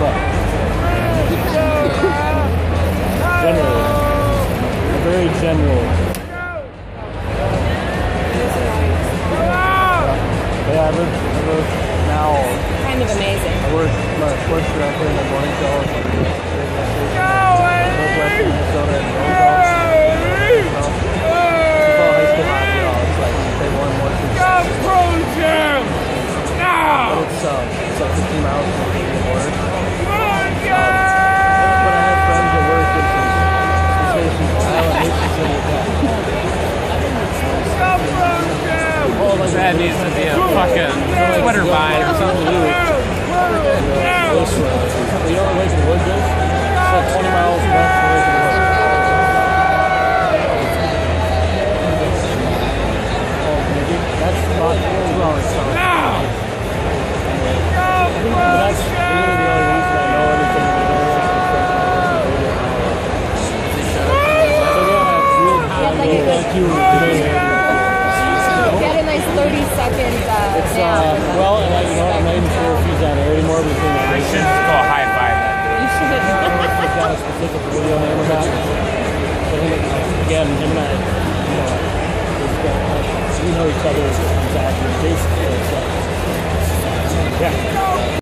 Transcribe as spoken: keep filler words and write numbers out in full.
but generally, a very general. Yeah, I live, I live now. Kind of amazing. I work, my sports director in the morning show. Northwestern Minnesota and Roseville. It's all high school hockey. It's like they won more than but it's, um, it's like fifteen miles from the border. Um, but I have friends that work in some stations in Iowa, Mason City, Oh, like that needs to be a fucking Twitter bind or something. You know where Lake of the Woods is? It's like twenty miles west of Lake of the Woods. Oh, maybe? That's not wrong. But that's really the only reason I know anything about it. Get a nice thirty second uh, It's, nap. uh, well, and I, you know, I'm not even sure if he's on air anymore, but it's in I should just go high five that dude. You should. I don't know if he's got a specific video name or not. But again, him and I, you know, we know each other exactly, basically. So, yeah.